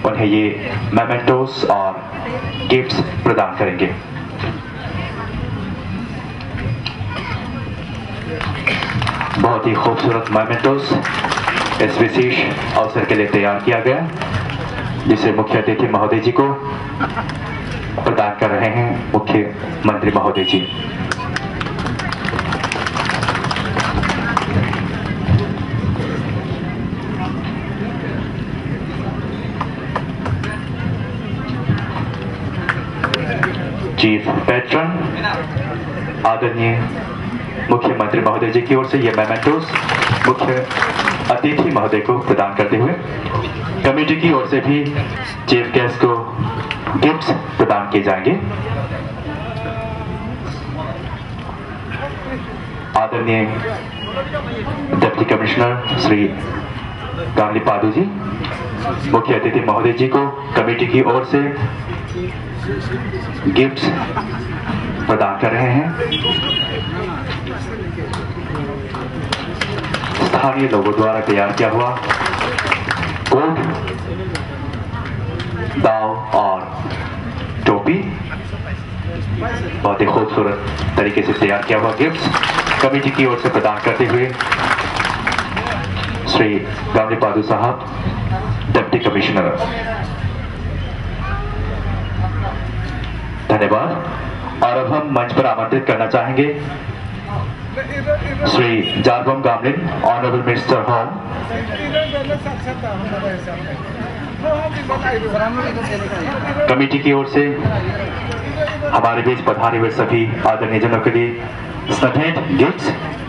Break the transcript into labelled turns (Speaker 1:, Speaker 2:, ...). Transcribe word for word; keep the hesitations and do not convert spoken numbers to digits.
Speaker 1: उन्हें ये मेमेंटोस और गिफ्ट्स प्रदान करेंगे। बहुत ही खूबसूरत मेमेंटोस इस विशेष अवसर के लिए तैयार किया गया, जिसे मुख्य अतिथि महोदय जी को प्रदान कर रहे हैं मुख्यमंत्री महोदय जी। चीफ पैट्रन आदरणीय मुख्यमंत्री महोदय जी की ओर से ये मेमेंटोस मुख्य अतिथि महोदय को प्रदान करते हुए कमेटी की ओर से भी चीफ गेस्ट को गिफ्ट्स प्रदान किए जाएंगे। आदरणीय डिप्टी कमिश्नर श्री गामली पादू जी मुख्य अतिथि महोदय जी को कमेटी की ओर से गिफ्ट्स प्रदान कर रहे हैं। स्थानीय लोगों द्वारा तैयार किया हुआ कोट, दाव और टोपी बहुत ही खूबसूरत तरीके से तैयार किया हुआ गिफ्ट्स कमेटी की ओर से प्रदान करते हुए श्री गामली पादू साहब डिप्टी कमिश्नर। धन्यवाद। और अब हम मंच पर आमंत्रित करना चाहेंगे Shri Jarbom Gamlin, honourable minister home. Committee की ओर से हमारे बीच पधारे हुए सभी आदरणीय जनों के लिए स्नेह गिफ्ट्स